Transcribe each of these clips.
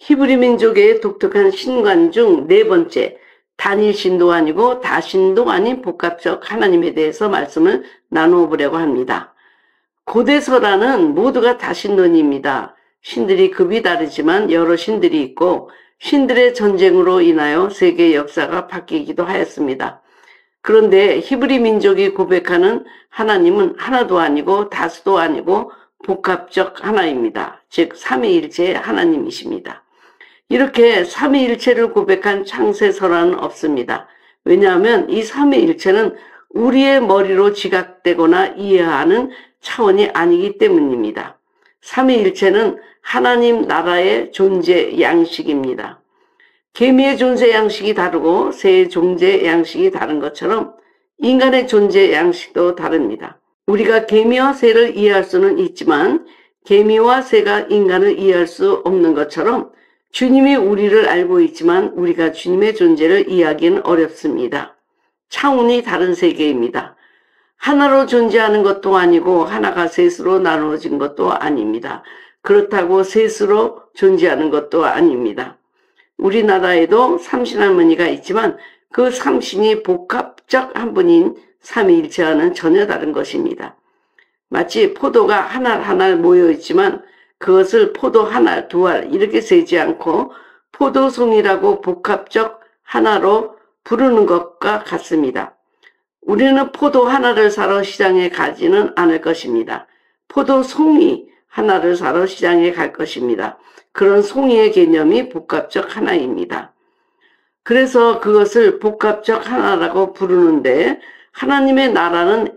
히브리 민족의 독특한 신관 중 네 번째, 단일신도 아니고 다신도 아닌 복합적 하나님에 대해서 말씀을 나누어 보려고 합니다. 고대설화는 모두가 다신론입니다. 신들이 급이 다르지만 여러 신들이 있고 신들의 전쟁으로 인하여 세계 역사가 바뀌기도 하였습니다. 그런데 히브리 민족이 고백하는 하나님은 하나도 아니고 다수도 아니고 복합적 하나입니다. 즉 삼위일체의 하나님이십니다. 이렇게 삼위일체를 고백한 창세설화는 없습니다. 왜냐하면 이 삼위일체는 우리의 머리로 지각되거나 이해하는 차원이 아니기 때문입니다. 삼위일체는 하나님 나라의 존재 양식입니다. 개미의 존재 양식이 다르고 새의 존재 양식이 다른 것처럼 인간의 존재 양식도 다릅니다. 우리가 개미와 새를 이해할 수는 있지만 개미와 새가 인간을 이해할 수 없는 것처럼 주님이 우리를 알고 있지만 우리가 주님의 존재를 이해하기는 어렵습니다. 차원이 다른 세계입니다. 하나로 존재하는 것도 아니고 하나가 셋으로 나누어진 것도 아닙니다. 그렇다고 셋으로 존재하는 것도 아닙니다. 우리나라에도 삼신할머니가 있지만 그 삼신이 복합적 한 분인 삼위일체와는 전혀 다른 것입니다. 마치 포도가 한 알 한 알 모여있지만 그것을 포도 한 알, 두 알 이렇게 세지 않고 포도송이라고 복합적 하나로 부르는 것과 같습니다. 우리는 포도 하나를 사러 시장에 가지는 않을 것입니다. 포도송이 하나를 사러 시장에 갈 것입니다. 그런 송이의 개념이 복합적 하나입니다. 그래서 그것을 복합적 하나라고 부르는데 하나님의 나라는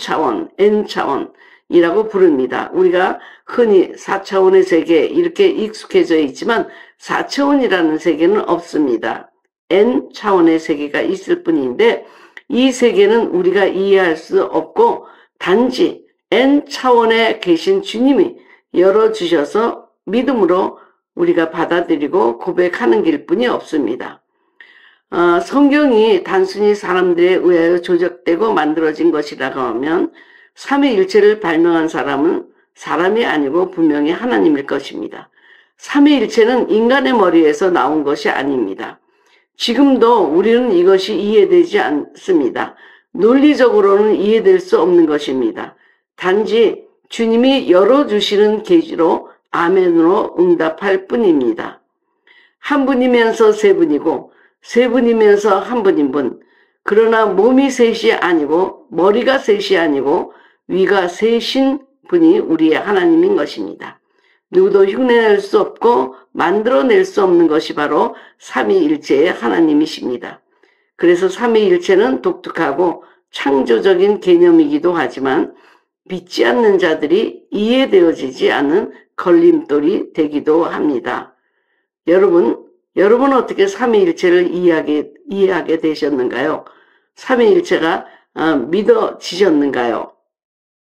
N차원이라고 부릅니다. 우리가 흔히 4차원의 세계 이렇게 익숙해져 있지만 4차원이라는 세계는 없습니다. N차원의 세계가 있을 뿐인데 이 세계는 우리가 이해할 수 없고 단지 N차원에 계신 주님이 열어주셔서 믿음으로 우리가 받아들이고 고백하는 길뿐이 없습니다. 성경이 단순히 사람들에 의하여 조작되고 만들어진 것이라고 하면 삼위일체를 발명한 사람은 사람이 아니고 분명히 하나님일 것입니다. 삼위일체는 인간의 머리에서 나온 것이 아닙니다. 지금도 우리는 이것이 이해되지 않습니다. 논리적으로는 이해될 수 없는 것입니다. 단지 주님이 열어주시는 계시로 아멘으로 응답할 뿐입니다. 한 분이면서 세 분이고 세 분이면서 한 분인 분. 그러나 몸이 셋이 아니고 머리가 셋이 아니고 위가 셋인 분이 우리의 하나님인 것입니다. 누구도 흉내낼 수 없고 만들어낼 수 없는 것이 바로 삼위일체의 하나님이십니다. 그래서 삼위일체는 독특하고 창조적인 개념이기도 하지만 믿지 않는 자들이 이해되어지지 않은 걸림돌이 되기도 합니다. 여러분 어떻게 삼위일체를 이해하게 되셨는가요? 삼위일체가 믿어지셨는가요?